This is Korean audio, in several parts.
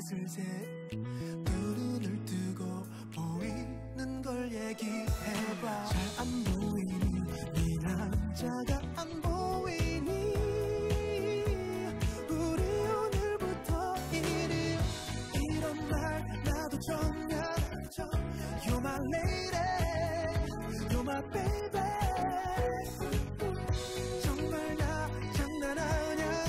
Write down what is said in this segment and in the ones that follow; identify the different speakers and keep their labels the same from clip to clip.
Speaker 1: 슬슬 두 눈을 뜨고 보이는 걸 얘기해봐. 잘 안 보이니 네 남자가 안 보이니 우리 오늘부터 이런 말 나도 정녕. You're my lady, you're my baby. 정말 나 장난 아냐.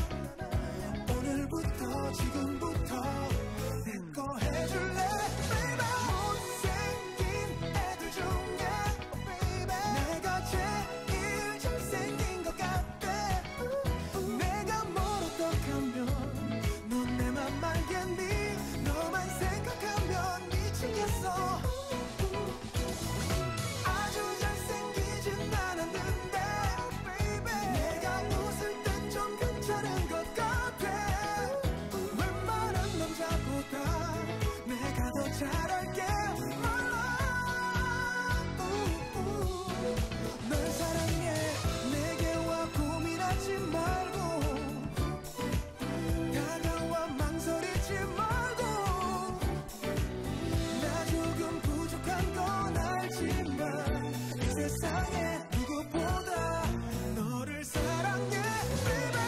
Speaker 1: 오늘부터 지금부터 내 거 해줄래 baby. 못생긴 애들 중에 baby 내가 제일 잘생긴 것 같아. 내가 뭘 어떡하면 넌 내 맘 알겠니. 너만 생각하면 미치겠어. 아주 잘생기진 않았는데 baby 내가 웃을 땐 좀 괜찮은 것 같아. 웬만한 남자보다 내가 더 잘할게 my love. 널 사랑해 내게 와 고민하지 말고 다가와 망설이지 말고. 나 조금 부족한 건 알지만 이 세상에 누구보다 너를 사랑해 baby.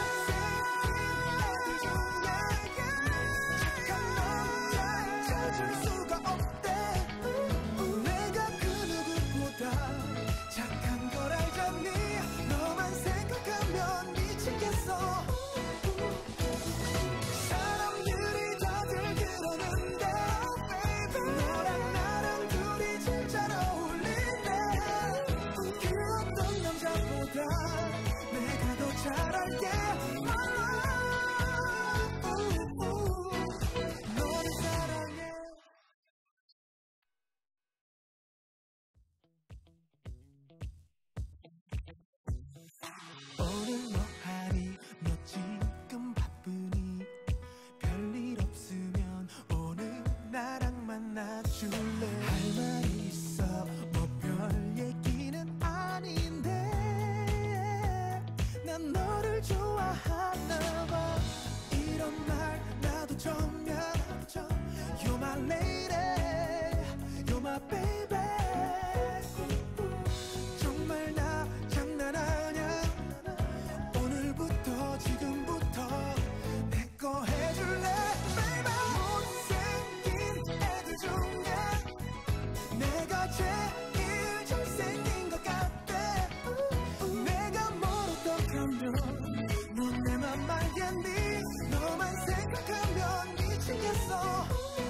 Speaker 1: 애들 중에 착한 남자 찾을 수가 없대. 내가 그 누구보다 착한 걸 알잖니. 너만 생각하면 미치겠어. 사람들이 다들 그러는데 baby 너랑 나랑 둘이 제일 잘 어울린대. 그 어떤 남자보다 내가 더 잘할게 my love. 너를 사랑해. 오늘 뭐 하니 너 지금 바쁘니. 별일 없으면 오늘 나랑 만나줄래. 할 말 있어 뭐 별 얘기는 아닌데 난 너를 좋아하나 봐. 이런 말 나도 정녕. You're my lady, you're my baby. 정말 나 장난 아냐. 오늘부터 지금부터 내 거 해줄래 baby. 못생긴 애들 중에 내가 제일 잘생긴 것 같아. 내가 뭘 어떡하면 넌 내 맘 알겠니. 너만 생각하면 미치겠어.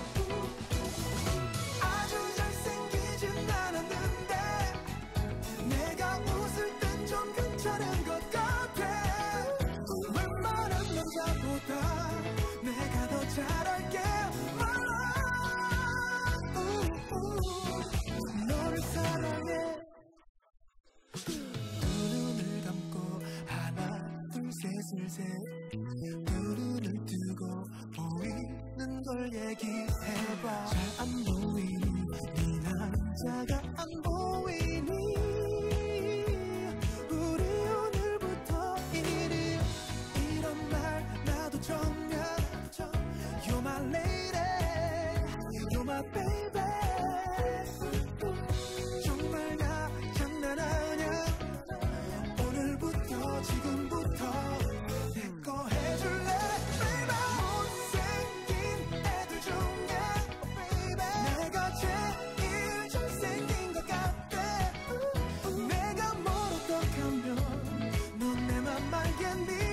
Speaker 1: 아주 잘생기진 않았는데 내가 웃을 땐 좀 괜찮은 것 같아. 웬만한 남자보다 내가 더 잘할게 my love. 너를 사랑해. 두 눈을 감고 하나 둘 셋 슬슬 두 눈을 뜨고 보이는 걸 얘기해봐. 잘 안 보이니 네 남자가 안 보이니 우리 오늘부터 이런 말 나도 정녕. You're my lady, you're my baby. 정말 나 장난 아냐. 오늘부터 지금부터 내 거 해줄래 baby. 못생긴 애들 중에 baby 내가 제일 잘생긴 것 같아. 내가 뭘 어떡하면 넌 내 맘 알겠니.